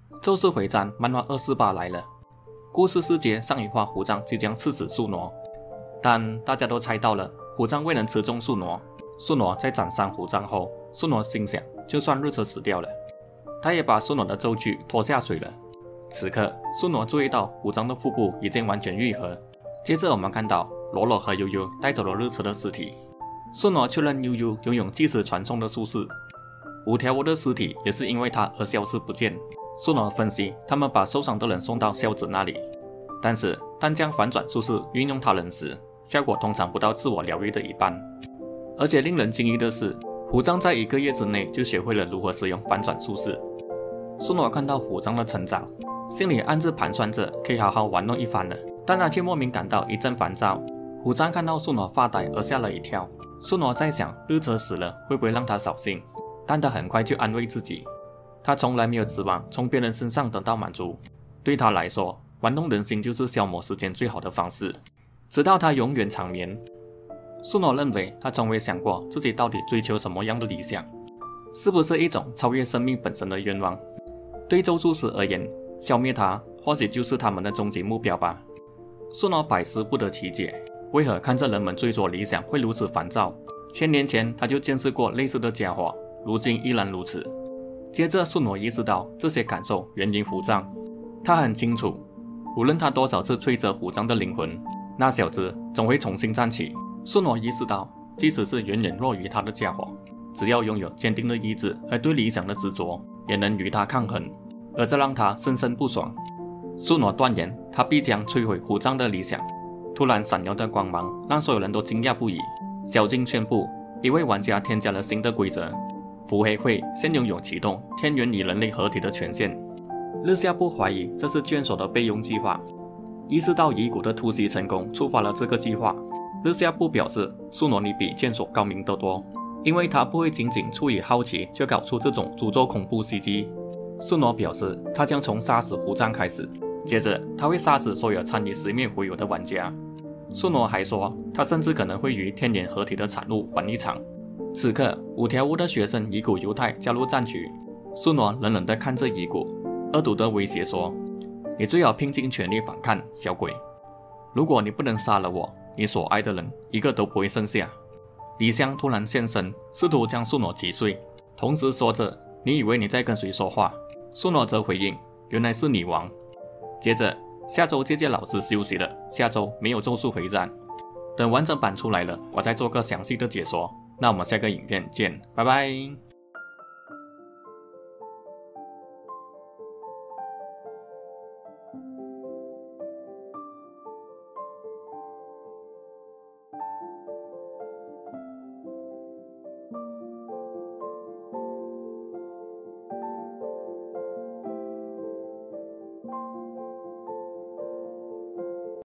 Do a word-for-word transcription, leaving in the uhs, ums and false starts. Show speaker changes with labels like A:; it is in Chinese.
A: 咒术回战漫画二四八来了，故事世界上一话虎杖即将刺死宿傩，但大家都猜到了虎杖未能吃中宿傩。宿傩在斩伤虎杖后，宿傩心想，就算日车死掉了，他也把宿傩的咒具拖下水了。此刻，宿傩注意到虎杖的腹部已经完全愈合。接着我们看到罗罗和悠悠带走了日车的尸体。宿傩确认悠悠拥有祭司传送的术士，五条悟的尸体也是因为他而消失不见。宿傩分析，他们把受伤的人送到孝子那里，但是当将反转术士运用他人时，效果通常不到自我疗愈的一半。而且令人惊异的是，虎杖在一个月之内就学会了如何使用反转术士。宿傩看到虎杖的成长，心里暗自盘算着可以好好玩弄一番了，但他却莫名感到一阵烦躁。虎杖看到宿傩发呆而吓了一跳，宿傩在想日车死了会不会让他扫兴，但他很快就安慰自己，他从来没有指望从别人身上得到满足，对他来说，玩弄人心就是消磨时间最好的方式，直到他永远长眠。宿傩认为他从未想过自己到底追求什么样的理想，是不是一种超越生命本身的愿望？对咒术师而言，消灭他或许就是他们的终极目标吧。宿傩百思不得其解，为何看着人们追逐理想会如此烦躁？千年前他就见识过类似的家伙，如今依然如此。接着宿傩意识到这些感受源于虎杖，他很清楚，无论他多少次摧折虎杖的灵魂，那小子总会重新站起。宿傩意识到，即使是远远弱于他的家伙，只要拥有坚定的意志和对理想的执着，也能与他抗衡，而这让他深深不爽。宿傩断言他必将摧毁虎杖的理想。突然闪耀的光芒让所有人都惊讶不已。小径宣布，一位玩家添加了新的规则，伏黑会现拥有启动天元与人类合体的权限。日下部怀疑这是卷所的备用计划，意识到遗骨的突袭成功触发了这个计划。日下部表示，宿傩你比卷所高明得多，因为他不会仅仅出于好奇就搞出这种诅咒恐怖袭击。宿傩表示，他将从杀死虎杖开始，接着他会杀死所有参与十面回游的玩家。宿傩还说，他甚至可能会与天元合体的产物玩一场。此刻，五条悟的学生遗骨犹太加入战局，宿傩冷冷地看着遗骨，恶毒地威胁说：“你最好拼尽全力反抗，小鬼！如果你不能杀了我，你所爱的人一个都不会剩下。”李湘突然现身，试图将宿傩击碎，同时说着：“你以为你在跟谁说话？”宿傩则回应：“原来是女王。”接着，下周姐姐老师休息了，下周没有咒术回战。等完整版出来了，我再做个详细的解说。那我们下个影片见，拜拜。